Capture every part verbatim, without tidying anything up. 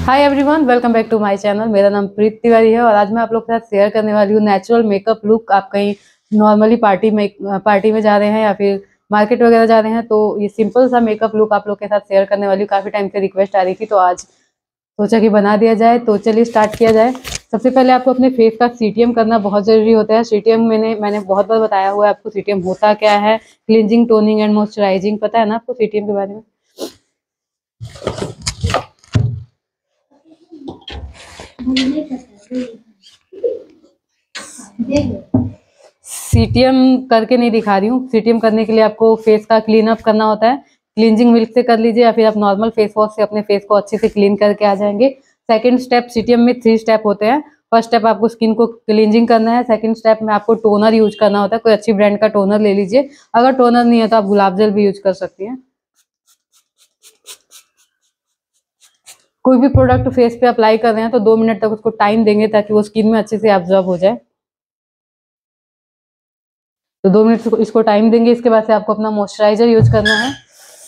Hi everyone, welcome back to my channel. मेरा नाम प्रीत तिवारी है और आज मैं आप लोग के साथ शेयर करने वाली हूँ नेचुरल मेकअप लुक। आप कहीं नॉर्मली पार्टी में पार्टी में जा रहे हैं या फिर मार्केट वगैरह जा रहे हैं तो ये सिंपल सा मेकअप लुक आप लोग के साथ शेयर करने वाली हूँ। काफ़ी टाइम से रिक्वेस्ट आ रही थी तो आज सोचा कि बना दिया जाए। तो चलिए स्टार्ट किया जाए। सबसे पहले आपको अपने फेस का सीटीएम करना बहुत ज़रूरी होता है। सीटीएम मैंने मैंने बहुत बार बताया हुआ है आपको सीटीएम होता क्या है। क्लिनजिंग, टोनिंग एंड मॉइस्चराइजिंग, पता है ना आपको सीटीएम के बारे में। सीटीएम करके नहीं दिखा रही हूँ। सीटीएम करने के लिए आपको फेस का क्लीन अप करना होता है। क्लींजिंग मिल्क से कर लीजिए या फिर आप नॉर्मल फेस वॉश से अपने फेस को अच्छे से क्लीन करके आ जाएंगे। सेकंड स्टेप, सीटीएम में थ्री स्टेप होते हैं। फर्स्ट स्टेप आपको स्किन को क्लींजिंग करना है। सेकंड स्टेप में आपको टोनर यूज करना होता है। कोई अच्छी ब्रांड का टोनर ले लीजिए। अगर टोनर नहीं है तो आप गुलाब जल भी यूज कर सकती हैं। कोई भी प्रोडक्ट फेस पे अप्लाई कर रहे हैं तो दो मिनट तक उसको टाइम देंगे ताकि वो स्किन में अच्छे से एब्जॉर्ब हो जाए। तो दो मिनट इसको टाइम देंगे। इसके बाद से आपको अपना मॉइस्चराइजर यूज करना है।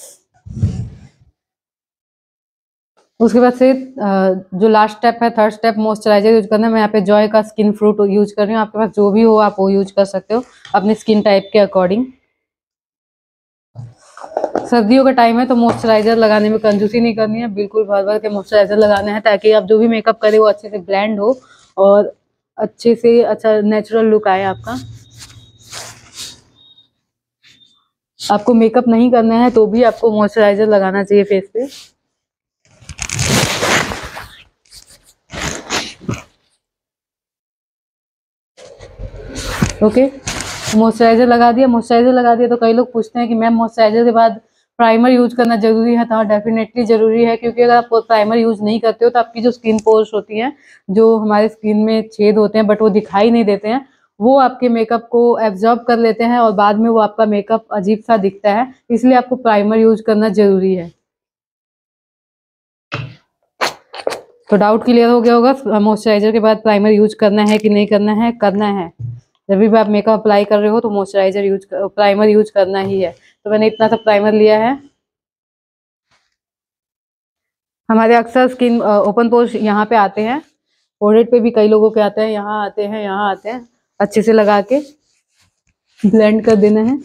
उसके बाद से जो लास्ट स्टेप है, थर्ड स्टेप, मॉइस्चराइजर यूज करना है। मैं यहाँ पे जॉय का स्किन फ्रूट यूज कर रही हूँ। आपके पास जो भी हो आप वो यूज कर सकते हो अपने स्किन टाइप के अकॉर्डिंग। सर्दियों का टाइम है तो मॉइस्चराइजर लगाने में कंजूसी नहीं करनी है। बिल्कुल भर भर के मॉइस्चराइजर लगाना है ताकि आप जो भी मेकअप करें वो अच्छे से ब्लेंड हो और अच्छे से अच्छा नेचुरल लुक आए आपका। आपको मेकअप नहीं करना है तो भी आपको मॉइस्चराइजर लगाना चाहिए फेस पे। ओके, मॉइस्चराइजर लगा दिया। मॉइस्चराइजर लगा दिया तो कई लोग पूछते हैं कि मैम मॉइस्चराइजर के बाद प्राइमर यूज करना जरूरी है। तो हाँ, डेफिनेटली जरूरी है, क्योंकि अगर आप प्राइमर यूज नहीं करते हो तो आपकी जो स्किन पोर्स होती हैं, जो हमारे स्किन में छेद होते हैं बट वो दिखाई नहीं देते हैं, वो आपके मेकअप को एब्जॉर्ब कर लेते हैं और बाद में वो आपका मेकअप अजीब सा दिखता है। इसलिए आपको प्राइमर यूज करना जरूरी है। तो डाउट क्लियर हो गया होगा, मॉइस्चराइजर के बाद प्राइमर यूज करना है कि नहीं करना है। करना है। जब भी आप मेकअप अप्लाई कर रहे हो तो मॉइस्चराइजर यूज प्राइमर यूज करना ही है। तो मैंने इतना सा प्राइमर लिया है। हमारे अक्सर स्किन ओपन पोर्स यहाँ पे आते हैं, फोरहेड पे भी कई लोगों के आते हैं, यहाँ आते हैं, यहाँ आते हैं। अच्छे से लगा के ब्लेंड कर देना है।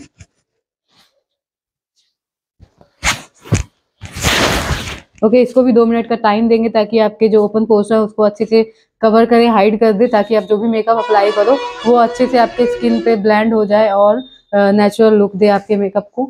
ओके, इसको भी दो मिनट का टाइम देंगे ताकि आपके जो ओपन पोर्स है उसको अच्छे से कवर करे, हाइड कर दे, ताकि आप जो भी मेकअप अप्लाई करो वो अच्छे से आपके स्किन पे ब्लेंड हो जाए और नेचुरल लुक दे आपके मेकअप को।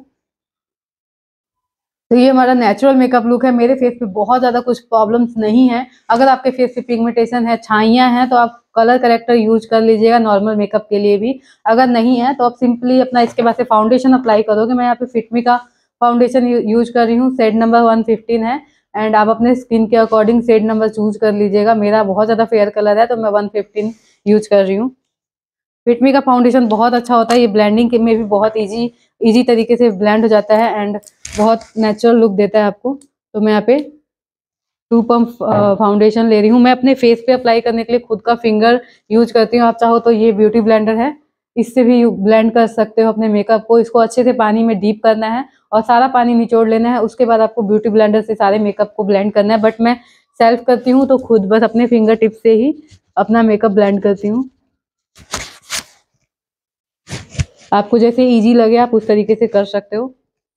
तो ये हमारा नेचुरल मेकअप लुक है। मेरे फेस पे बहुत ज़्यादा कुछ प्रॉब्लम्स नहीं है। अगर आपके फेस पे पिगमेंटेशन है, छाइयाँ हैं, तो आप कलर करेक्टर यूज कर लीजिएगा नॉर्मल मेकअप के लिए भी। अगर नहीं है तो आप सिंपली अपना इसके बाद से फाउंडेशन अप्लाई करोगे। मैं यहाँ पे फिटमी का फाउंडेशन यूज कर रही हूँ। शेड नंबर वन फिफ्टीन है एंड आप अपने स्किन के अकॉर्डिंग शेड नंबर चूज कर लीजिएगा। मेरा बहुत ज़्यादा फेयर कलर है तो मैं वन फिफ्टीन यूज कर रही हूँ। फिटमी का फाउंडेशन बहुत अच्छा होता है। ये ब्लेंडिंग में भी बहुत इजी इजी तरीके से ब्लेंड हो जाता है एंड बहुत नेचुरल लुक देता है आपको। तो मैं यहाँ पे टू पंप फाउंडेशन ले रही हूँ। मैं अपने फेस पे अप्लाई करने के लिए खुद का फिंगर यूज करती हूँ। आप चाहो तो ये ब्यूटी ब्लेंडर है, इससे भी ब्लेंड कर सकते हो अपने मेकअप को। इसको अच्छे से पानी में डीप करना है और सारा पानी निचोड़ लेना है। उसके बाद आपको ब्यूटी ब्लेंडर से सारे मेकअप को ब्लेंड करना है। बट मैं सेल्फ करती हूँ तो खुद बस अपने फिंगर टिप से ही अपना मेकअप ब्लेंड करती हूँ। आपको जैसे इजी लगे आप उस तरीके से कर सकते हो।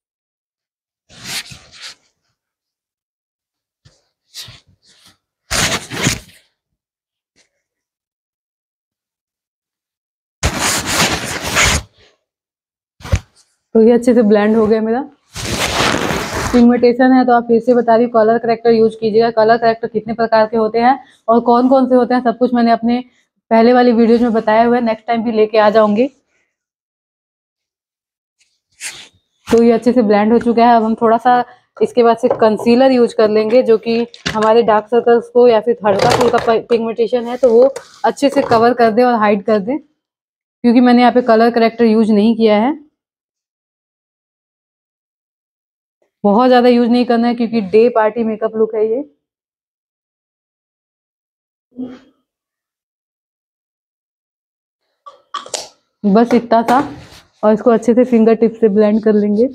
तो ये अच्छे से ब्लेंड हो गया मेरा। पिगमेंटेशन है तो आप फिर से बता रही हूँ, कलर करेक्टर यूज कीजिएगा। कलर करेक्टर कितने प्रकार के होते हैं और कौन कौन से होते हैं सब कुछ मैंने अपने पहले वाली वीडियोज में बताया हुआ है। नेक्स्ट टाइम भी लेके आ जाऊंगी। तो ये अच्छे से ब्लेंड हो चुका है। अब हम थोड़ा सा इसके बाद से कंसीलर यूज कर लेंगे, जो कि हमारे डार्क सर्कल्स को या फिर हल्का फुल्का पिगमेंटेशन है तो वो अच्छे से कवर कर दे और हाइड कर दे, क्योंकि मैंने यहाँ पे कलर करेक्टर यूज नहीं किया है। बहुत ज्यादा यूज नहीं करना है क्योंकि डे पार्टी मेकअप लुक है ये। बस इतना था और इसको अच्छे से फिंगर टिप से ब्लेंड कर लेंगे।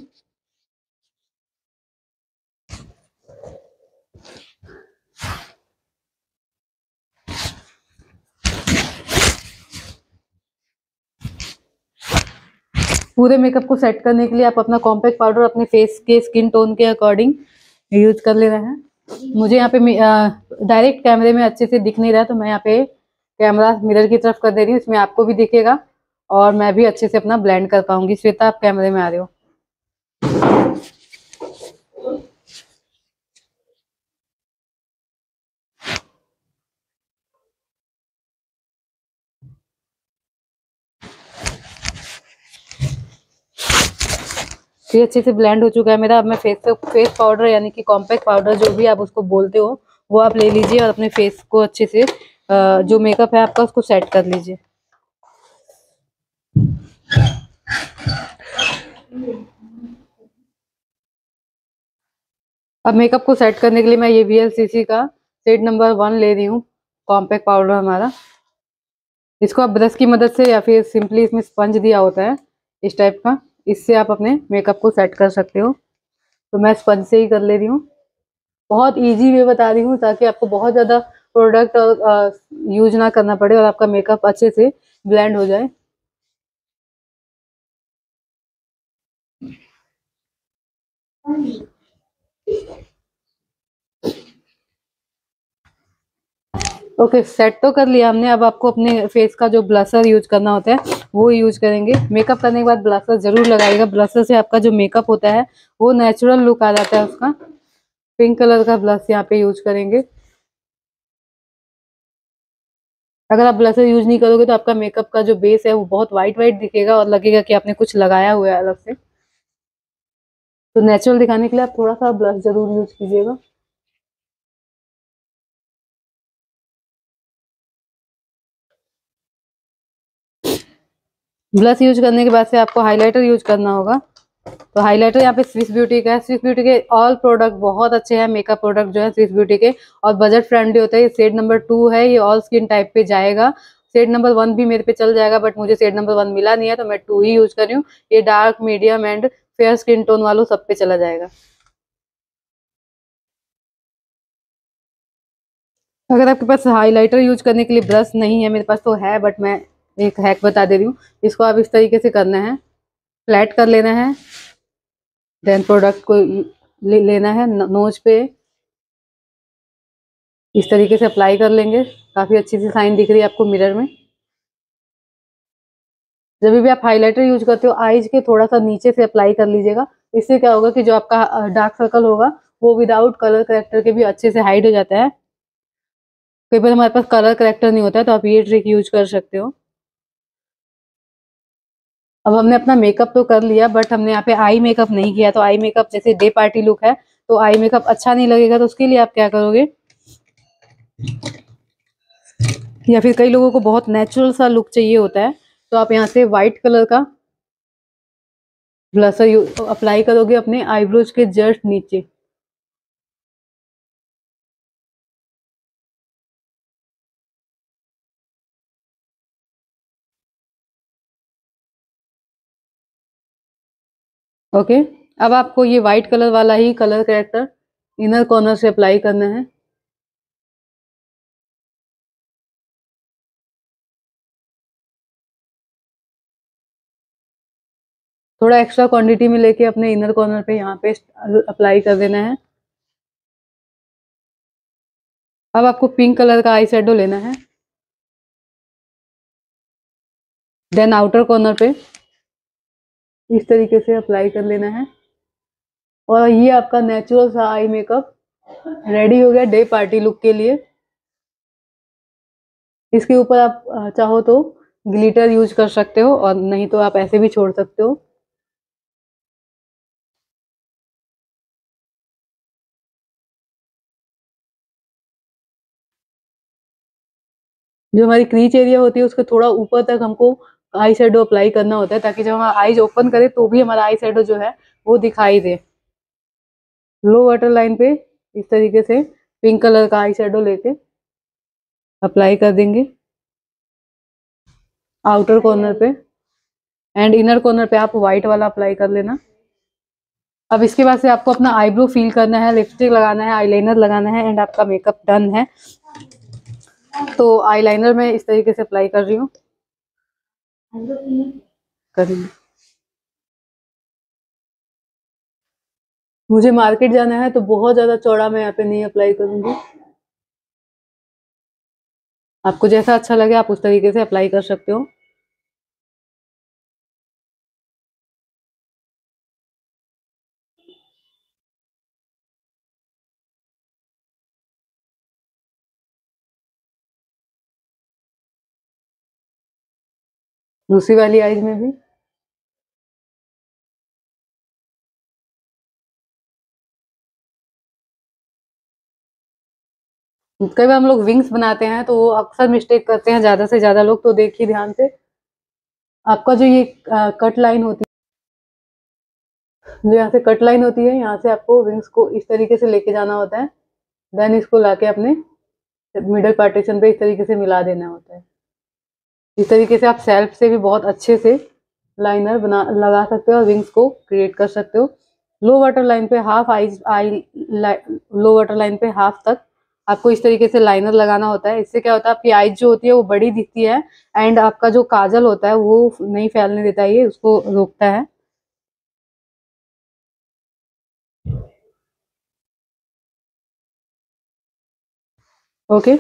पूरे मेकअप को सेट करने के लिए आप अपना कॉम्पैक्ट पाउडर अपने फेस के स्किन टोन के अकॉर्डिंग यूज कर लेना है। मुझे यहाँ पे डायरेक्ट कैमरे में अच्छे से दिख नहीं रहा, तो मैं यहाँ पे कैमरा मिरर की तरफ कर दे रही हूँ, इसमें आपको भी दिखेगा और मैं भी अच्छे से अपना ब्लेंड कर पाऊंगी। श्वेता, आप कैमरे में आ रहे हो। तो ये अच्छे से ब्लेंड हो चुका है मेरा। अब मैं फेस पे फेस पाउडर यानी कि कॉम्पैक्ट पाउडर जो भी आप उसको बोलते हो वो आप ले लीजिए और अपने फेस को अच्छे से जो मेकअप है आपका उसको सेट कर लीजिए। अब मेकअप को सेट करने के लिए मैं ये वी एल सी सी का शेड नंबर वन ले रही हूँ, कॉम्पैक्ट पाउडर हमारा। इसको आप ब्रश की मदद से या फिर सिंपली इसमें स्पंज दिया होता है इस टाइप का, इससे आप अपने मेकअप को सेट कर सकते हो। तो मैं स्पंज से ही कर ले रही हूँ। बहुत इजी वे बता रही हूँ ताकि आपको बहुत ज़्यादा प्रोडक्ट और यूज ना करना पड़े और आपका मेकअप अच्छे से ब्लेंड हो जाए। ओके, सेट तो कर लिया हमने। अब आपको अपने फेस का जो ब्लशर यूज करना होता है वो यूज करेंगे। मेकअप करने के बाद ब्लशर जरूर लगाइएगा। ब्लशर से आपका जो मेकअप होता है वो नेचुरल लुक आ जाता है उसका। पिंक कलर का ब्लश यहाँ पे यूज करेंगे। अगर आप ब्लशर यूज नहीं करोगे तो आपका मेकअप का जो बेस है वो बहुत वाइट वाइट दिखेगा और लगेगा कि आपने कुछ लगाया हुआ है अलग से। तो नेचुरल दिखाने के लिए आप थोड़ा सा ब्लश जरूर यूज कीजिएगा। ब्लश यूज करने के बाद से आपको हाइलाइटर यूज करना होगा। तो हाइलाइटर यहाँ पे स्विस ब्यूटी का है। स्विस ब्यूटी के ऑल प्रोडक्ट बहुत अच्छे हैं। मेकअप प्रोडक्ट जो है स्विस ब्यूटी के, और बजट फ्रेंडली होता है। ये शेड नंबर टू है, ये ऑल स्किन टाइप पे जाएगा। शेड नंबर वन भी मेरे पे चल जाएगा, बट मुझे शेड नंबर वन मिला नहीं है तो मैं टू ही यूज कर रही हूँ। ये dark, medium and fair skin tone वालों सब पे चला जाएगा। अगर आपके पास हाइलाइटर यूज करने के लिए ब्रश नहीं है, मेरे पास तो है बट मैं एक हैक बता दे रही हूँ। इसको आप इस तरीके से करना है, फ्लैट कर लेना है, देन प्रोडक्ट को ले लेना है नोज पे, इस तरीके से अप्लाई कर लेंगे। काफी अच्छी सी साइन दिख रही है आपको मिरर में। जब भी आप हाइलाइटर यूज करते हो आईज के थोड़ा सा नीचे से अप्लाई कर लीजिएगा। इससे क्या होगा कि जो आपका डार्क सर्कल होगा वो विदाउट कलर करेक्टर के भी अच्छे से हाइड हो जाता है। कई बार हमारे पास कलर करेक्टर नहीं होता है तो आप ये ट्रिक यूज कर सकते हो। अब हमने अपना मेकअप तो कर लिया, बट हमने यहाँ पे आई मेकअप नहीं किया। तो आई मेकअप जैसे डे पार्टी लुक है तो आई मेकअप अच्छा नहीं लगेगा, तो उसके लिए आप क्या करोगे, या फिर कई लोगों को बहुत नेचुरल सा लुक चाहिए होता है तो आप यहाँ से व्हाइट कलर का ब्लशर अप्लाई करोगे अपने आईब्रोज के जस्ट नीचे। ओके, अब आपको ये व्हाइट कलर वाला ही कलर करेक्टर इनर कॉर्नर से अप्लाई करना है। थोड़ा एक्स्ट्रा क्वांटिटी में लेके अपने इनर कॉर्नर पे यहाँ पे अप्लाई कर देना है। अब आपको पिंक कलर का आई शेडो लेना है, देन आउटर कॉर्नर पे इस तरीके से अप्लाई कर लेना है। और ये आपका नेचुरल सा आई मेकअप रेडी हो गया डे पार्टी लुक के लिए। इसके ऊपर आप चाहो तो ग्लिटर यूज कर सकते हो और नहीं तो आप ऐसे भी छोड़ सकते हो। जो हमारी क्रीच एरिया होती है उसके थोड़ा ऊपर तक हमको आई शेडो अप्लाई करना होता है ताकि जब हम आईज ओपन करें तो भी हमारा आई शेडो जो है वो दिखाई दे। लो वाटर लाइन पे इस तरीके से पिंक कलर का आई शेडो लेके अप्लाई कर देंगे आउटर कॉर्नर पे, एंड इनर कॉर्नर पे आप व्हाइट वाला अप्लाई कर लेना। अब इसके बाद से आपको अपना आईब्रो फिल करना है, लिपस्टिक लगाना है, आईलाइनर लगाना है, एंड आपका मेकअप डन है। तो आईलाइनर मैं इस तरीके से अप्लाई कर रही हूँ। करेंगे मुझे मार्केट जाना है तो बहुत ज्यादा चौड़ा मैं यहाँ पे नहीं अप्लाई करूंगी। आपको जैसा अच्छा लगे आप उस तरीके से अप्लाई कर सकते हो। दूसरी वाली आईज में भी कई बार हम लोग विंग्स बनाते हैं तो वो अक्सर मिस्टेक करते हैं ज्यादा से ज्यादा लोग। तो देखिए ध्यान से, आपका जो ये कट लाइन होती है, जो यहाँ से कट लाइन होती है, यहाँ से आपको विंग्स को इस तरीके से लेके जाना होता है। देन इसको लाके अपने मिडल पार्टीशन पे इस तरीके से मिला देना होता है। इस तरीके से आप सेल्फ से भी बहुत अच्छे से लाइनर बना लगा सकते हो और विंग्स को क्रिएट कर सकते हो। लो वाटर लाइन पे half eye eye low water line पे हाफ तक आपको इस तरीके से लाइनर लगाना होता है। इससे क्या होता है, आपकी आईज जो होती है वो बड़ी दिखती है एंड आपका जो काजल होता है वो नहीं फैलने देता है, ये उसको रोकता है। ओके,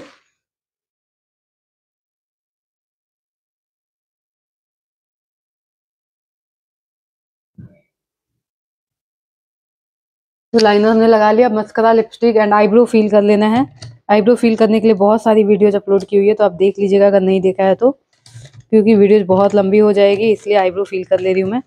तो लाइनर हमने लगा लिया। अब mascara, lipstick and eyebrow fill कर लेना है। आईब्रो फिल करने के लिए बहुत सारी वीडियोज अपलोड की हुई है, तो आप देख लीजिएगा अगर नहीं देखा है तो, क्योंकि वीडियोज बहुत लंबी हो जाएगी, इसलिए आईब्रो फिल कर ले रही हूँ मैं।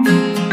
है।